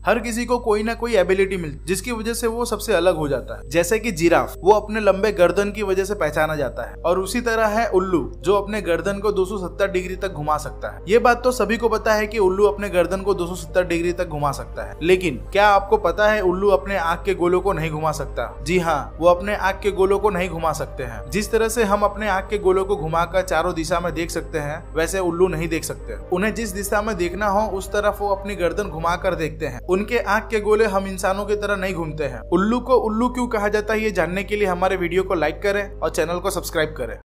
हर किसी को कोई ना कोई एबिलिटी मिलती जिसकी वजह से वो सबसे अलग हो जाता है। जैसे कि जिराफ, वो अपने लंबे गर्दन की वजह से पहचाना जाता है, और उसी तरह है उल्लू, जो अपने गर्दन को 270 डिग्री तक घुमा सकता है। ये बात तो सभी को पता है कि उल्लू अपने गर्दन को 270 डिग्री तक घुमा सकता है, लेकिन क्या आपको पता है उल्लू अपने आंख के गोलों को नहीं घुमा सकता? जी हाँ, वो अपने आंख के गोलों को नहीं घुमा सकते हैं। जिस तरह से हम अपने आंख के गोलों को घुमाकर चारों दिशा में देख सकते हैं, वैसे उल्लू नहीं देख सकते। उन्हें जिस दिशा में देखना हो उस तरफ वो अपनी गर्दन घुमाकर देखते हैं। उनके आंख के गोले हम इंसानों की तरह नहीं घूमते हैं। उल्लू को उल्लू क्यों कहा जाता है, ये जानने के लिए हमारे वीडियो को लाइक करें और चैनल को सब्सक्राइब करें।